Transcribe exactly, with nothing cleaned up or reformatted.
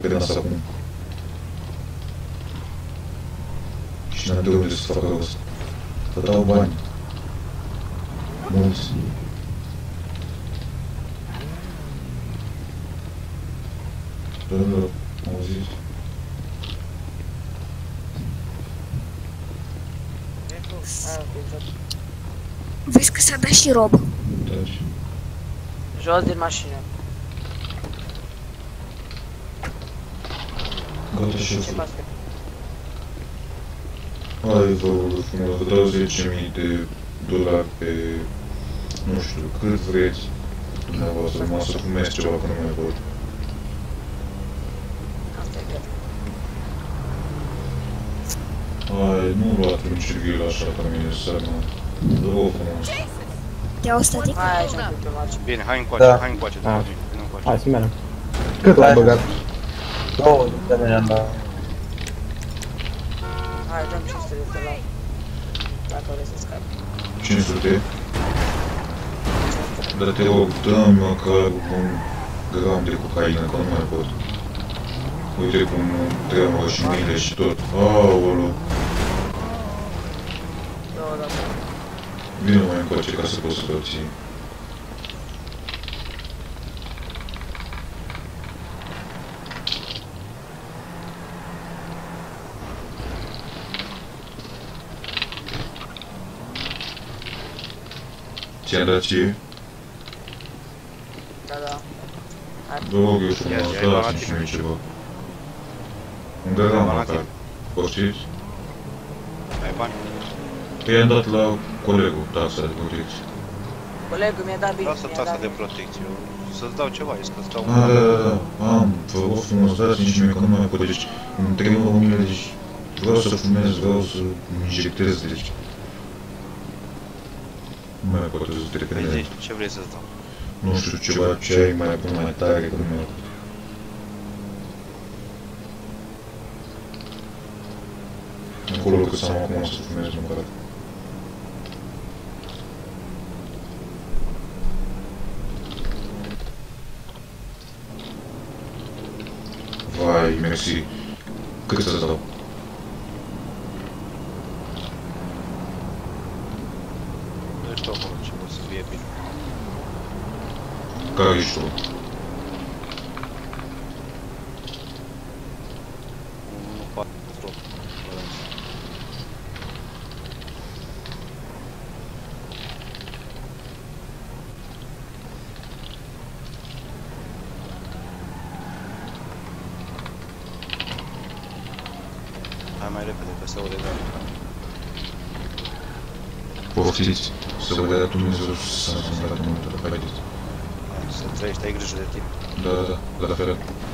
pe nas acum. Și n-am de unde să facă rost. Să dau bani. Mulți. Domnilor, auziți? Vezi că s-a dat și rob. Taci. Jos din mașină. Gata, Ce șeful. faci? Hai, vă rog frumos, vă dau zece mii de dolari pe... nu știu, cât vreți. Dumneavoastră, mă să fumez ceva că nu mai pot. Asta e gata. Hai, nu luați un civil așa ca mine seama. Vă rog frumos. Te-au static? Hai aici un pic pe margine. Bine, hai încoace, Da. hai încoace, Ah. după vine încoace. Hai, să mergem. Cât l-ai băgat? Două de mine am dat. Hai, dăm cinci sute de dolari. Dacă vrei să scapi. cinci sute? Dar te rog, dă-mi măcar un gram de cocaină, că nu mai pot. Uite cum tremură și mâinile și tot. Aoleu. Două dată. Vino mai încoace ca să poți să-l ții. Ți-a dat ție? Da, da. Vă rog eu frumos, Ia zi, ai bani la dați-mi și tine. mie ceva. Un gram bani la măcar. tine. Poftiți? Ai bani? Păi i-am dat la colegul taxa de protecție. Colegul mi-a dat bine. Lasă mi-a taxa dat de bine. protecție. Să-ți dau ceva, e să-ți dau... Da, da, da, da, am, vă rog frumos, dați-mi și mie că nu mai pot, deci îmi tremură mâinile, deci vreau să fumez, vreau să injectez, deci... Nu mai pot să trec Păi în zici, ce vrei să-ți dau? nu știu, ceva ce ai mai bun, mai tare, că nu mai pot. Acolo cât să am acum să fumez măcar. Vai, mersi. Cât să-ți dau? Ești acolo, ce o să fie bine. Care ești tu? unu patru. Hai mai repede, că se aude gata. Poftiți, să vă dea Dumnezeu să-mi arate multă, haideți. Hai, să trăiești, ai grijă de tine. Da, da, da, la fel.